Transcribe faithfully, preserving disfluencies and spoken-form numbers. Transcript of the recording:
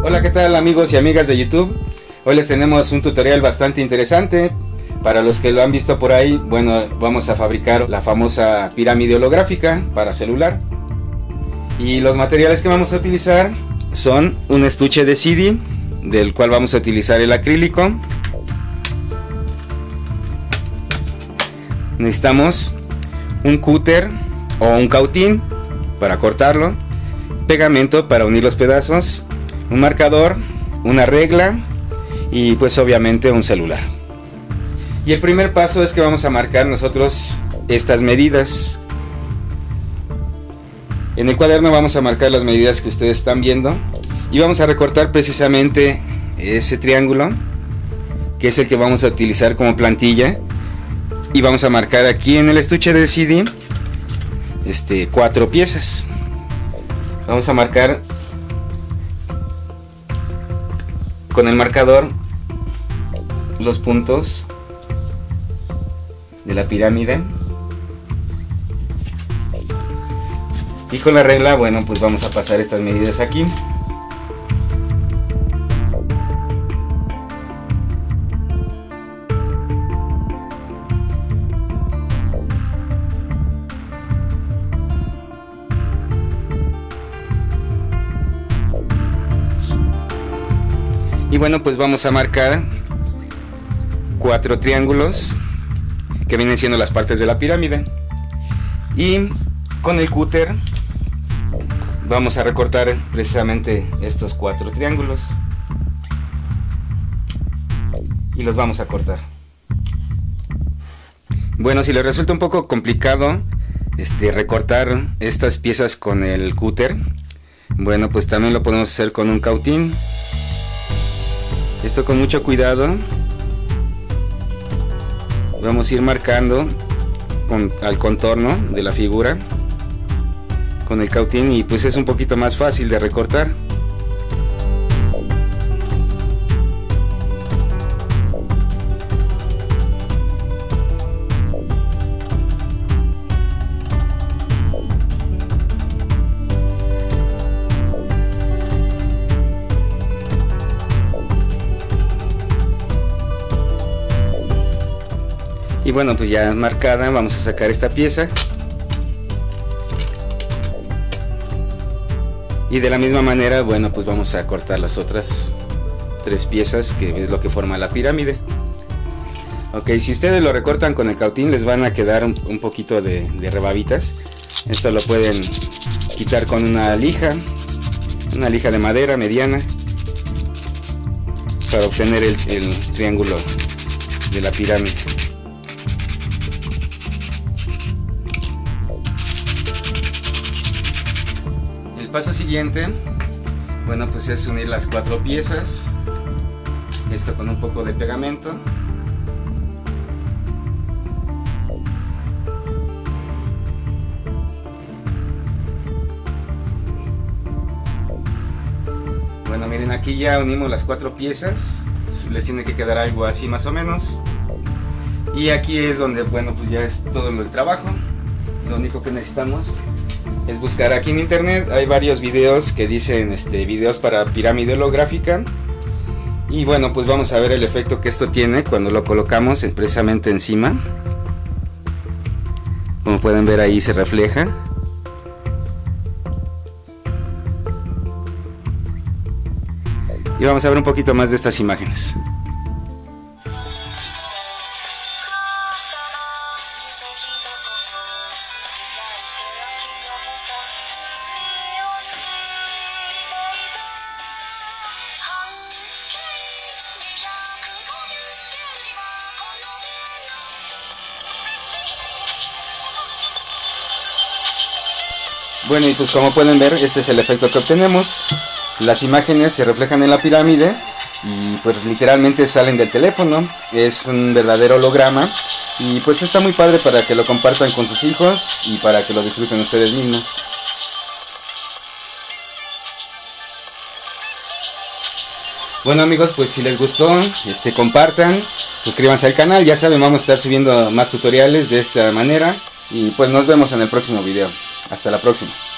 Hola, ¿qué tal amigos y amigas de YouTube? Hoy les tenemos un tutorial bastante interesante. Para los que lo han visto por ahí, bueno, vamos a fabricar la famosa pirámide holográfica para celular. Y los materiales que vamos a utilizar son un estuche de C D, del cual vamos a utilizar el acrílico. Necesitamos un cúter o un cautín para cortarlo, pegamento para unir los pedazos, un marcador, una regla y pues obviamente un celular. Y el primer paso es que vamos a marcar nosotros estas medidas. En el cuaderno vamos a marcar las medidas que ustedes están viendo y vamos a recortar precisamente ese triángulo, que es el que vamos a utilizar como plantilla, y vamos a marcar aquí en el estuche de C D este, cuatro piezas. Vamos a marcar con el marcador los puntos de la pirámide, y con la regla, bueno, pues vamos a pasar estas medidas aquí. Y bueno, pues vamos a marcar cuatro triángulos que vienen siendo las partes de la pirámide, y con el cúter vamos a recortar precisamente estos cuatro triángulos y los vamos a cortar. Bueno, si les resulta un poco complicado este, recortar estas piezas con el cúter, bueno, pues también lo podemos hacer con un cautín. Esto con mucho cuidado. Vamos a ir marcando con, al contorno de la figura con el cautín, y pues es un poquito más fácil de recortar. Y bueno, pues ya marcada, vamos a sacar esta pieza. Y de la misma manera, bueno, pues vamos a cortar las otras tres piezas, que es lo que forma la pirámide. Ok, si ustedes lo recortan con el cautín, les van a quedar un, un poquito de, de rebabitas. Esto lo pueden quitar con una lija, una lija de madera mediana, para obtener el, el triángulo de la pirámide. El paso siguiente, bueno, pues es unir las cuatro piezas, esto con un poco de pegamento. Bueno, miren, aquí ya unimos las cuatro piezas, les tiene que quedar algo así más o menos. Y aquí es donde, bueno, pues ya es todo el trabajo. Lo único que necesitamos es buscar aquí en internet. Hay varios videos que dicen este, videos para pirámide holográfica, y bueno, pues vamos a ver el efecto que esto tiene cuando lo colocamos precisamente encima. Como pueden ver, ahí se refleja. Y vamos a ver un poquito más de estas imágenes. Bueno, y pues como pueden ver, este es el efecto que obtenemos. Las imágenes se reflejan en la pirámide y pues literalmente salen del teléfono. Es un verdadero holograma, y pues está muy padre para que lo compartan con sus hijos y para que lo disfruten ustedes mismos. Bueno amigos, pues si les gustó, este, compartan, suscríbanse al canal. Ya saben, vamos a estar subiendo más tutoriales de esta manera. Y pues nos vemos en el próximo video. Hasta la próxima.